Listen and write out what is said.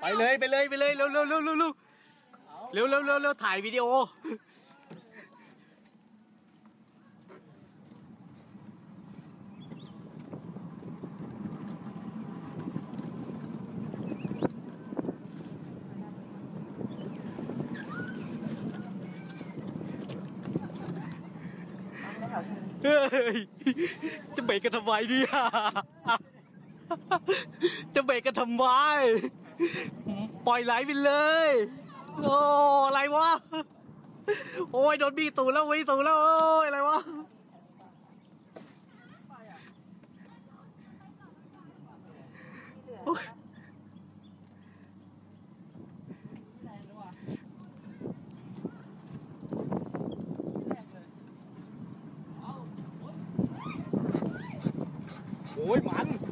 ไปเลยไปเลยไปเลยเร็วเร็วเร็วเร็วเร็วเร็วเร็วเร็วเร็วถ่ายวิดีโอเฮ้ยจะเบรกกันทำไมเนี่ยจะเบรกกันทำไมปล่อยไหลไปเลยโอ้อะไรวะโอ้ยโดนบีตูแล้วบีตูแล้วโอ้ยอะไรวะโอ้ยมัน